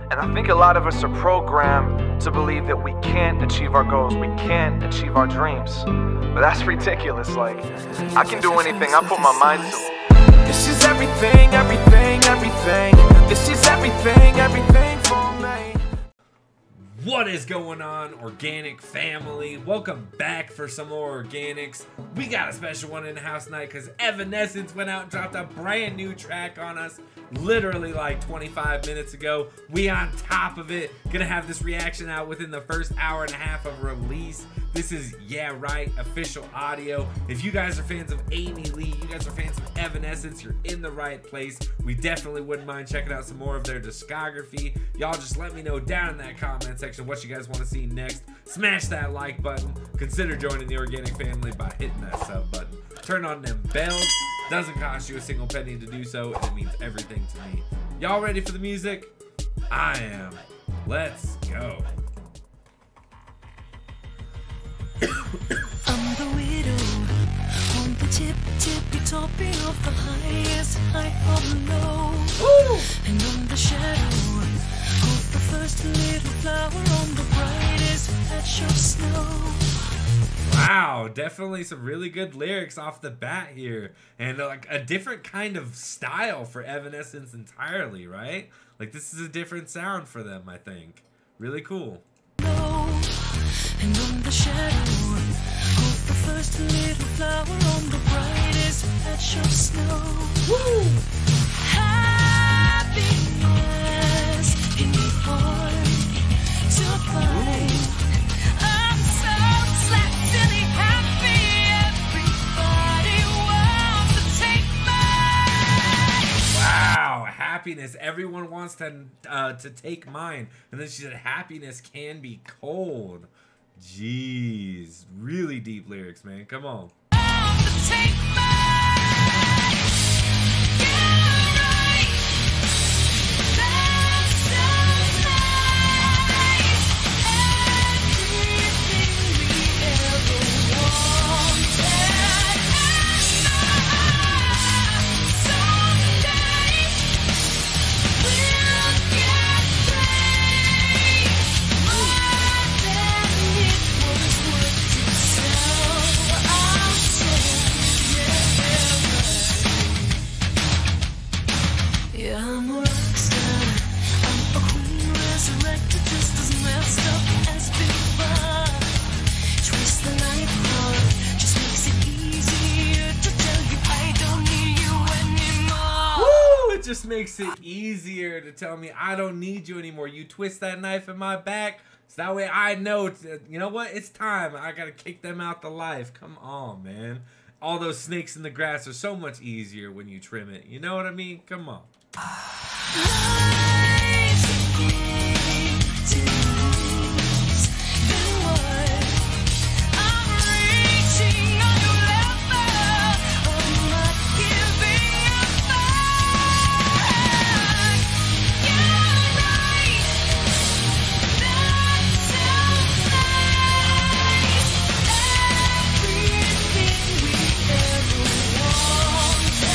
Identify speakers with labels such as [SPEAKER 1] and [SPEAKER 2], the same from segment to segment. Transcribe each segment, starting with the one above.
[SPEAKER 1] And I think a lot of us are programmed to believe that we can't achieve our goals, we can't achieve our dreams. But that's ridiculous. Like, I can do anything I put my mind to. This is everything, everything, everything. This is everything, everything for me.
[SPEAKER 2] What is going on, organic family? Welcome back for some more organics. We got a special one in the house tonight because Evanescence went out and dropped a brand new track on us literally like 25 minutes ago. We on top of it, gonna have this reaction out within the first hour and a half of release. This is Yeah Right official audio. If you guys are fans of Amy Lee, you guys are fans of Evanescence, you're in the right place. We definitely wouldn't mind checking out some more of their discography. Y'all just let me know down in that comment section what you guys want to see next. Smash that like button. Consider joining the organic family by hitting that sub button. Turn on them bells. Doesn't cost you a single penny to do so, and it means everything to me. Y'all ready for the music? I am. Let's go.
[SPEAKER 3] I'm the widow on the tippy topping of the highest high of low.
[SPEAKER 2] Woo!
[SPEAKER 3] And on the shadow of the first little flower on the brightest patch of snow.
[SPEAKER 2] Wow, definitely some really good lyrics off the bat here, and like a different kind of style for Evanescence entirely, right? Like this is a different sound for them, I think. Really cool.
[SPEAKER 3] And on the shadow of the first little flower on the brightest patch of snow.
[SPEAKER 2] Woo!
[SPEAKER 3] Happiness in your heart to find. I'm so silly happy. Everybody wants to take mine.
[SPEAKER 2] Wow, happiness. Everyone wants to take mine. And then she said happiness can be cold. Jeez, really deep lyrics, man. Come on.
[SPEAKER 3] Take mine. Yeah, right. That's so nice. Everything we ever wanted. Someday we'll get paid more than it was worth to sell ourselves. Yeah, I'm a rock star. I'm a queen resurrected, just as messed up as before. Twist the knife apart, just makes it easier to tell you I don't need you anymore.
[SPEAKER 2] Woo! It just makes it easier to tell me I don't need you anymore. You twist that knife in my back, so that way I know, you know what? It's time. I gotta kick them out the life. Come on, man. All those snakes in the grass are so much easier when you trim it. You know what I mean? Come on.
[SPEAKER 3] Life's a game to lose, then what? I'm reaching a new level. I'm not giving up. Yeah, right. That sounds nice. Everything we ever wanted.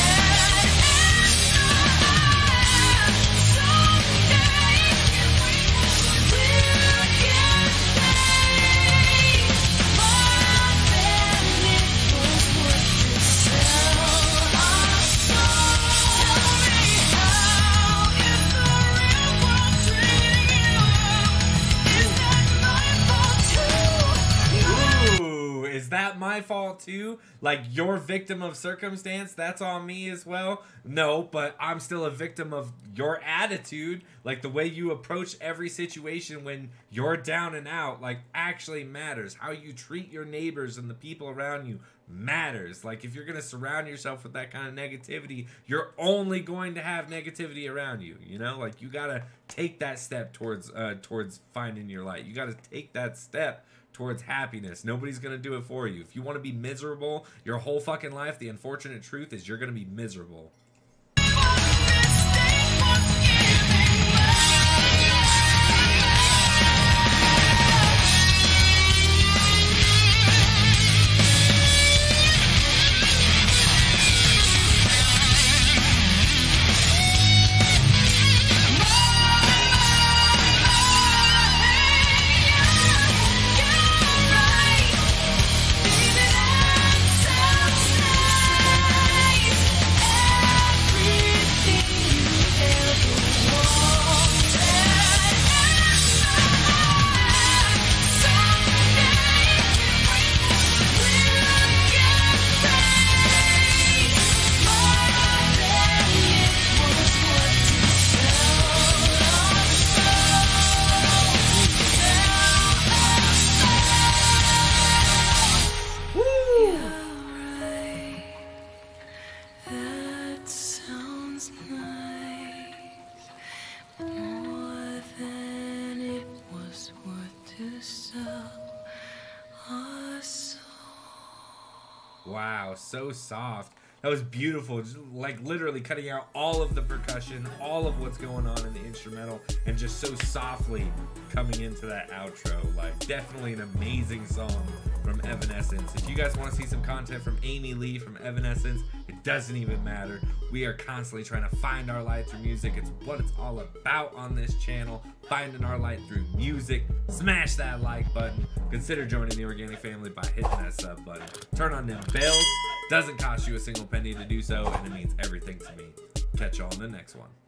[SPEAKER 2] Ooh, is that my fault too? Like you're victim of circumstance, that's on me as well? No, but I'm still a victim of your attitude. Like the way you approach every situation when you're down and out, like actually matters. How you treat your neighbors and the people around you matters. Like if you're gonna surround yourself with that kind of negativity, you're only going to have negativity around you. You know, like you gotta take that step towards finding your light. You gotta take that step towards happiness. Nobody's gonna do it for you. If you want to be miserable your whole fucking life, the unfortunate truth is you're gonna be miserable. Wow, so soft. That was beautiful, just like literally cutting out all of the percussion, all of what's going on in the instrumental, and just so softly coming into that outro. Like, definitely an amazing song from Evanescence. If you guys want to see some content from Amy Lee from Evanescence, it doesn't even matter. We are constantly trying to find our light through music. It's what it's all about on this channel, finding our light through music. Smash that like button. Consider joining the organic family by hitting that sub button. Turn on them bells. Doesn't cost you a single penny to do so, and it means everything to me. Catch y'all in the next one.